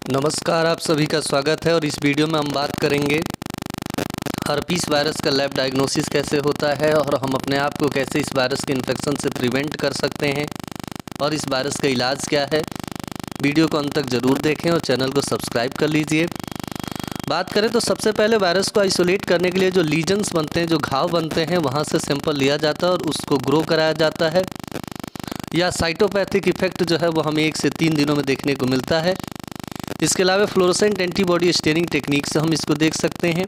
नमस्कार, आप सभी का स्वागत है और इस वीडियो में हम बात करेंगे हर्पीस वायरस का लैब डायग्नोसिस कैसे होता है और हम अपने आप को कैसे इस वायरस के इन्फेक्शन से प्रिवेंट कर सकते हैं और इस वायरस का इलाज क्या है। वीडियो को अंत तक ज़रूर देखें और चैनल को सब्सक्राइब कर लीजिए। बात करें तो सबसे पहले वायरस को आइसोलेट करने के लिए जो लीजन्स बनते हैं, जो घाव बनते हैं, वहाँ से सैंपल लिया जाता है और उसको ग्रो कराया जाता है। या साइटोपैथिक इफेक्ट जो है वो हमें 1 से 3 दिनों में देखने को मिलता है। इसके अलावा फ्लोरोसेंट एंटीबॉडी स्टेनिंग टेक्निक से हम इसको देख सकते हैं।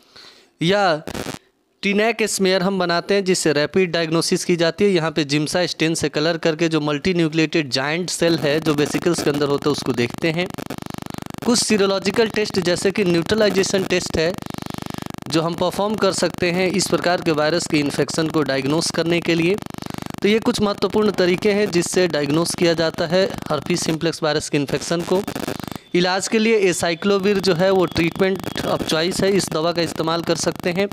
या टीनैक स्मेयर हम बनाते हैं जिससे रैपिड डायग्नोसिस की जाती है। यहाँ पे जिम्सा स्टेन से कलर करके जो मल्टी न्यूक्लिएटेड जाइंट सेल है जो वेसिकल्स के अंदर होता है उसको देखते हैं। कुछ सीरोलॉजिकल टेस्ट जैसे कि न्यूट्रलाइजेशन टेस्ट है जो हम परफॉर्म कर सकते हैं इस प्रकार के वायरस के इन्फेक्शन को डायग्नोस करने के लिए। तो ये कुछ महत्वपूर्ण तरीके हैं जिससे डायग्नोस किया जाता है हर्पीस सिम्प्लेक्स वायरस के इन्फेक्शन को। इलाज के लिए एसाइक्लोविर जो है वो ट्रीटमेंट ऑफ चॉइस है, इस दवा का इस्तेमाल कर सकते हैं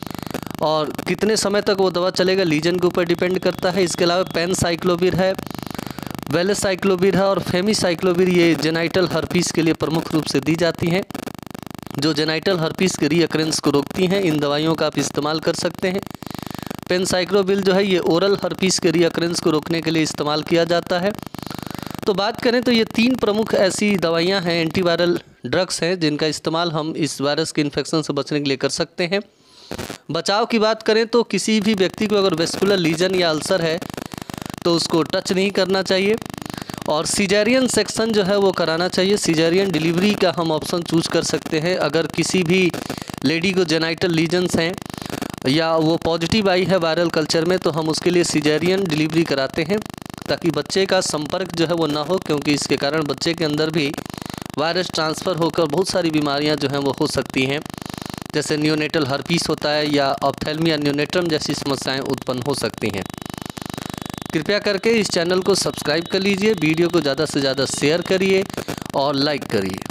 और कितने समय तक वो दवा चलेगा लीजन के ऊपर डिपेंड करता है। इसके अलावा पेनसाइक्लोविर है, वेलेसाइक्लोविर है और फेमिसाइक्लोविर, ये जेनाइटल हर्पीस के लिए प्रमुख रूप से दी जाती हैं जो जेनाइटल हर्पीस के रीअकरेंस को रोकती हैं। इन दवाइयों का आप इस्तेमाल कर सकते हैं। पेनसाइक्लोविर जो है ये ओरल हर्पीस के रीअकरेंस को रोकने के लिए इस्तेमाल किया जाता है। तो बात करें तो ये 3 प्रमुख ऐसी दवाइयां हैं, एंटीवायरल ड्रग्स हैं जिनका इस्तेमाल हम इस वायरस के इन्फेक्शन से बचने के लिए कर सकते हैं। बचाव की बात करें तो किसी भी व्यक्ति को अगर वेस्कुलर लीजन या अल्सर है तो उसको टच नहीं करना चाहिए और सिजेरियन सेक्शन जो है वो कराना चाहिए। सिजेरियन डिलीवरी का हम ऑप्शन चूज कर सकते हैं। अगर किसी भी लेडी को जेनाइटल लीजन्स हैं या वो पॉजिटिव आई है वायरल कल्चर में तो हम उसके लिए सिजेरियन डिलीवरी कराते हैं ताकि बच्चे का संपर्क जो है वो ना हो, क्योंकि इसके कारण बच्चे के अंदर भी वायरस ट्रांसफ़र होकर बहुत सारी बीमारियां जो हैं वो हो सकती हैं, जैसे नियोनेटल हर्पीस होता है या ऑप्थेल्मिया नियोनेट्रम जैसी समस्याएं उत्पन्न हो सकती हैं। कृपया करके इस चैनल को सब्सक्राइब कर लीजिए, वीडियो को ज़्यादा से ज़्यादा शेयर करिए और लाइक करिए।